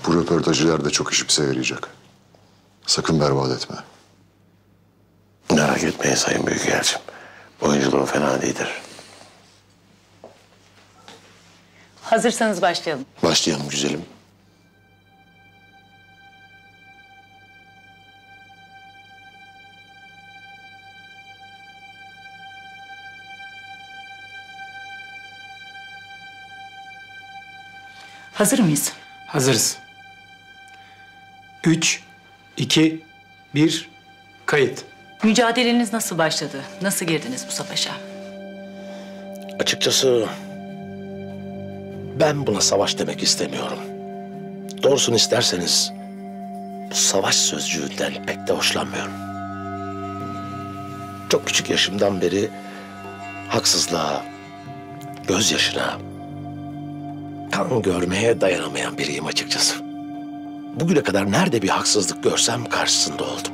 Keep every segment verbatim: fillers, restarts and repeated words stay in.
Bu röportajlar da çok işimize yarayacak. Sakın berbat etme. Merak etmeyin Sayın Büyükelçim. Oyunculuğu fena değildir. Hazırsanız başlayalım. Başlayalım güzelim. Hazır mıyız? Hazırız. Üç, iki, bir, kayıt. Mücadeleniz nasıl başladı? Nasıl girdiniz bu savaşa? Açıkçası ben buna savaş demek istemiyorum. Doğrusunu isterseniz bu savaş sözcüğünden pek de hoşlanmıyorum. Çok küçük yaşımdan beri haksızlığa, gözyaşına, kan görmeye dayanamayan biriyim açıkçası. Bugüne kadar nerede bir haksızlık görsem karşısında oldum.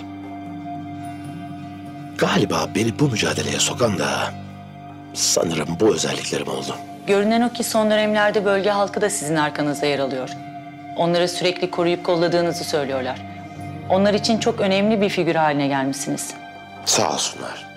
Galiba beni bu mücadeleye sokan da sanırım bu özelliklerim oldu. Görünen o ki son dönemlerde bölge halkı da sizin arkanızda yer alıyor. Onları sürekli koruyup kolladığınızı söylüyorlar. Onlar için çok önemli bir figür haline gelmişsiniz. Sağ olsunlar.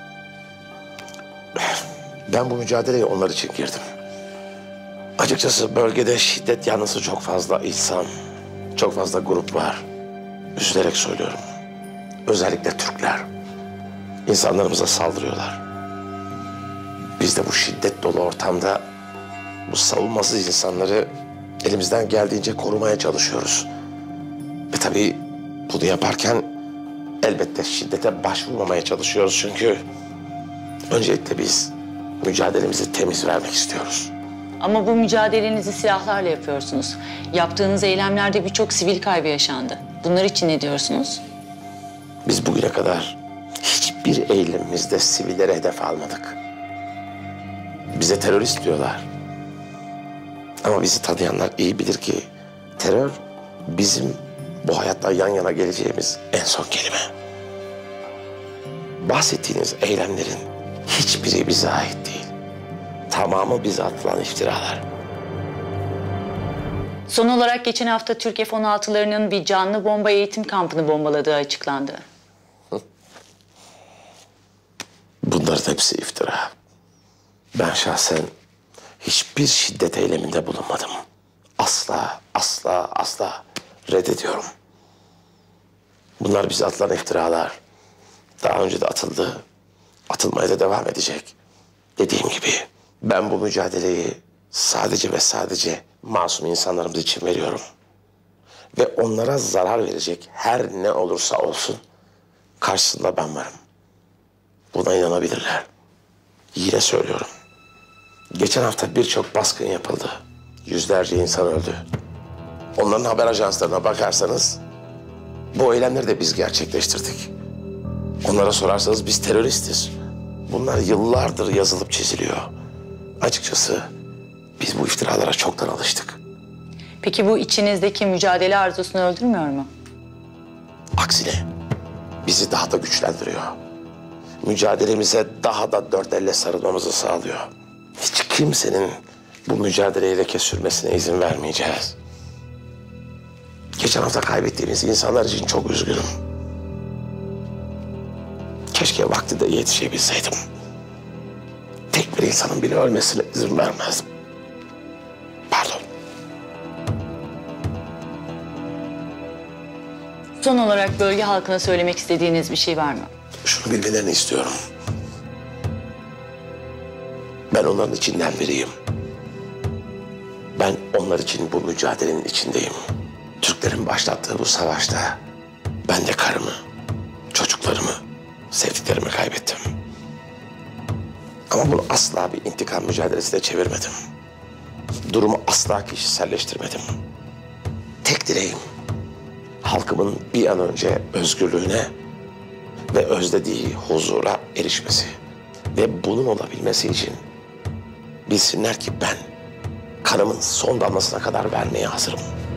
Ben bu mücadeleye onlar için girdim. Açıkçası bölgede şiddet yanlısı çok fazla insan, çok fazla grup var. Üzülerek söylüyorum. Özellikle Türkler. İnsanlarımıza saldırıyorlar. Biz de bu şiddet dolu ortamda bu savunmasız insanları elimizden geldiğince korumaya çalışıyoruz. Ve tabii bunu yaparken elbette şiddete başvurmamaya çalışıyoruz. Çünkü öncelikle biz mücadelemizi temiz vermek istiyoruz. Ama bu mücadelenizi silahlarla yapıyorsunuz. Yaptığınız eylemlerde birçok sivil kaybı yaşandı. Bunlar için ne diyorsunuz? Biz bugüne kadar hiçbir eylemimizde sivillere hedef almadık. Bize terörist diyorlar. Ama bizi tanıyanlar iyi bilir ki terör bizim bu hayatta yan yana geleceğimiz en son kelime. Bahsettiğiniz eylemlerin hiçbiri bize ait değil. Tamamı bize atılan iftiralar. Son olarak geçen hafta Türk F on altılarının bir canlı bomba eğitim kampını bombaladığı açıklandı. Bunların hepsi iftira. Ben şahsen hiçbir şiddet eyleminde bulunmadım. Asla, asla, asla reddediyorum. Bunlar bize atılan iftiralar. Daha önce de atıldı. Atılmaya da devam edecek. Dediğim gibi ben bu mücadeleyi sadece ve sadece masum insanlarımız için veriyorum. Ve onlara zarar verecek her ne olursa olsun karşısında ben varım. Buna inanabilirler. Yine söylüyorum. Geçen hafta birçok baskın yapıldı. Yüzlerce insan öldü. Onların haber ajanslarına bakarsanız bu eylemleri de biz gerçekleştirdik. Onlara sorarsanız biz teröristiz. Bunlar yıllardır yazılıp çiziliyor. Açıkçası biz bu iftiralara çoktan alıştık. Peki bu içinizdeki mücadele arzusunu öldürmüyor mu? Aksine bizi daha da güçlendiriyor. Mücadelemize daha da dört elle sarılmamızı sağlıyor. Hiç kimsenin bu mücadeleye leke sürmesine izin vermeyeceğiz. Geçen hafta kaybettiğimiz insanlar için çok üzgünüm. Keşke vaktinde yetişebilseydim. Tek bir insanın bile ölmesine izin vermezdim. Pardon. Son olarak bölge halkına söylemek istediğiniz bir şey var mı? Şunu bilmelerini istiyorum. Ben onların içinden biriyim. Ben onlar için bu mücadelenin içindeyim. Türklerin başlattığı bu savaşta ben de karımı, çocuklarımı, sevdiklerimi kaybettim. Ama bunu asla bir intikam mücadelesine çevirmedim. Durumu asla kişiselleştirmedim. Tek dileğim halkımın bir an önce özgürlüğüne ve özlediği huzura erişmesi. Ve bunun olabilmesi için bilsinler ki ben kanımın son damlasına kadar vermeye hazırım.